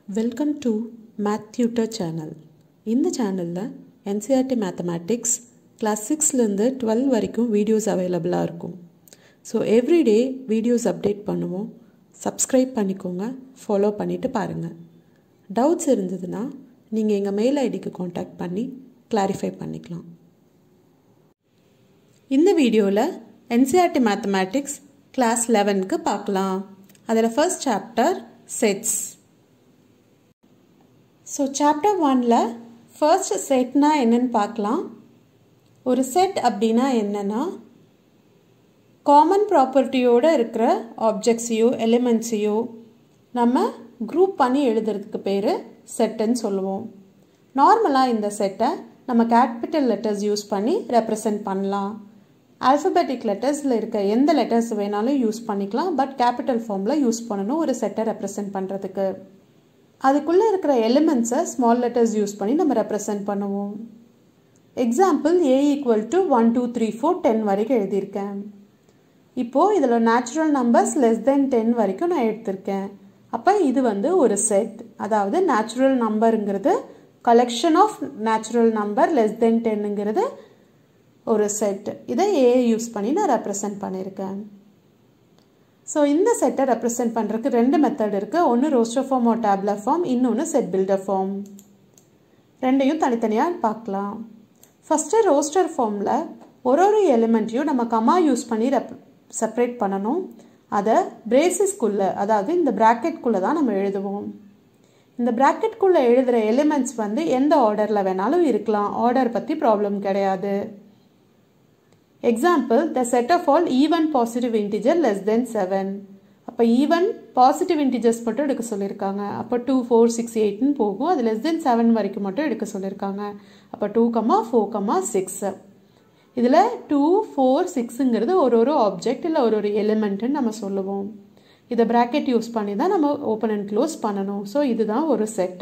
Welcome to Math Tutor channel. In the channel NCERT Mathematics class 6 லேருந்து 12 வரைக்கும் videos available இருக்கும். So every day videos update பண்ணுவோம். Subscribe பண்ணிக்கோங்க, follow பண்ணிட்டு பாருங்க. Doubts இருந்ததுன்னா நீங்க எங்க மெயில் ஐடிக்கு காண்டாக்ட் பண்ணி clarify பண்ணிக்கலாம். இந்த வீடியோல NCERT Mathematics class 11க்கு பார்க்கலாம். அதில் first chapter sets. So chapter 1ல first setனா என்னன்னு பார்க்கலாம். ஒரு set அப்படினா என்னன்னா common propertyயோட இருக்கிற objectsயோ elementsயோ நம்ம group பண்ணி எழுதுறதுக்கு பேரு setன்னு சொல்லுவோம். நார்மலா இந்த செட்டை நம்ம capital letters யூஸ் பண்ணி represent பண்ணலாம். alphabetic lettersல இருக்க எந்த letters வேணாலும் யூஸ் பண்ணிக்கலாம். பட் capital formல யூஸ் பண்ணணும் ஒரு செட்டை represent பண்றதுக்கு. அதுக்குள்ள இருக்கிற எலிமெண்ட்ஸை ஸ்மால் லெட்டர்ஸ் யூஸ் பண்ணி நம்ம ரெப்ரசன்ட் பண்ணுவோம். எக்ஸாம்பிள் a ஈக்குவல் டு 1 2 3 4 10 வரைக்கும் எழுதியிருக்கேன். இப்போது இதில் நேச்சுரல் நம்பர்ஸ் லெஸ் தென் 10 வரைக்கும் நான் எடுத்திருக்கேன். அப்போ இது வந்து ஒரு செட். அதாவது நேச்சுரல் நம்பருங்கிறது collection of natural number less than 10ங்கிறது ஒரு செட். இதை a யூஸ் பண்ணி நான் ரெப்ரசன்ட் பண்ணியிருக்கேன். ஸோ இந்த செட்டை ரெப்ரசன்ட் பண்ணுறதுக்கு ரெண்டு மெத்தட் இருக்குது. ஒன்று ரோஸ்டர் ஃபார்ம் ஒரு டேப்லர் ஃபார்ம், இன்னொன்று செட் பில்டர் ஃபார்ம். ரெண்டையும் தனித்தனியாக பார்க்கலாம். ஃபஸ்ட்டு ரோஸ்டர் ஃபார்மில் ஒரு எலிமெண்ட்டையும் நம்ம கமா யூஸ் பண்ணி செப்பரேட் பண்ணணும். அதை பிரேசஸ்குள்ளே, அதாவது இந்த ப்ராக்கெட்குள்ளே தான் நம்ம எழுதுவோம். இந்த ப்ராக்கெட்குள்ளே எழுதுகிற எலிமெண்ட்ஸ் வந்து எந்த ஆர்டரில் வேணாலும் இருக்கலாம். ஆர்டர் பற்றி ப்ராப்ளம் கிடையாது. Example, the set of all even positive integer less than 7. அப்போ even positive integers மட்டும் எடுக்க சொல்லியிருக்காங்க. அப்போ 2 4 6 8ன்னு போகும். அது less than 7 வரைக்கும் மட்டும் எடுக்க சொல்லியிருக்காங்க. அப்போ 2 4 6. இதில் 2 4 6ங்கிறது ஒரு ஆப்ஜெக்ட் இல்லை ஒரு எலிமெண்ட்டுன்னு நம்ம சொல்லுவோம். இதை ப்ராக்கெட் யூஸ் பண்ணி தான் நம்ம ஓப்பன் அண்ட் க்ளோஸ் பண்ணணும். ஸோ இதுதான் ஒரு செட்.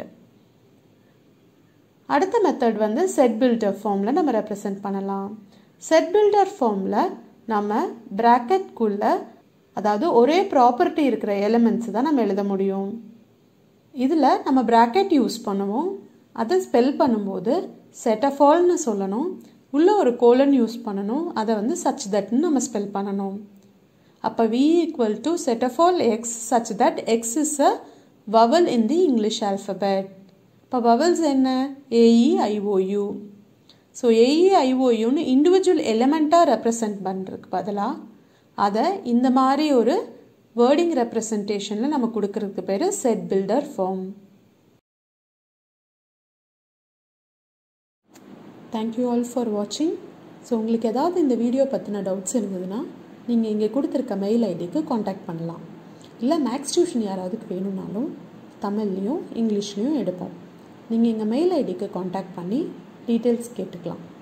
அடுத்த மெத்தட் வந்து செட் பில்டர் ஃபார்மில் நம்ம ரெப்ரசன்ட் பண்ணலாம். செட் பில்டர் ஃபார்மில் நம்ம ப்ராக்கெட்குள்ளே, அதாவது ஒரே ப்ராப்பர்ட்டி இருக்கிற எலிமெண்ட்ஸ் தான் நம்ம எழுத முடியும். இதில் நம்ம ப்ராக்கெட் யூஸ் பண்ணுவோம். அதை ஸ்பெல் பண்ணும்போது செட் ஆஃப் ஆல்னு சொல்லணும். உள்ளே ஒரு கோலன் யூஸ் பண்ணணும். அதை வந்து சச் தட்னு நம்ம ஸ்பெல் பண்ணணும். அப்போ v equal to set of all x such that x is a vowel in the English alphabet. இப்போ வவல்ஸ் என்ன? AEIOU. ஸோ AEIOUன்னு இண்டிவிஜுவல் எலிமெண்ட்டாக ரெப்ரசன்ட் பண்ணுறதுக்கு பதிலாக அதை இந்த மாதிரி ஒரு வேர்டிங் ரெப்ரசன்டேஷனில் நம்ம கொடுக்கறதுக்கு பேர் set builder form. Thank you all for வாட்சிங். ஸோ உங்களுக்கு ஏதாவது இந்த வீடியோ பற்றின டவுட்ஸ் இருந்ததுன்னா நீங்கள் இங்கே கொடுத்துருக்க மெயில் ஐடிக்கு காண்டாக்ட் பண்ணலாம். இல்லை மேக்ஸ் டியூஷன் யாராவதுக்கு வேணும்னாலும் தமிழ்லேயும் இங்கிலீஷ்லேயும் எடுப்போம். நீங்கள் எங்கள் மெயில் ஐடிக்கு காண்டாக்ட் பண்ணி டீட்டெயில்ஸ் கேட்டுக்கலாம்.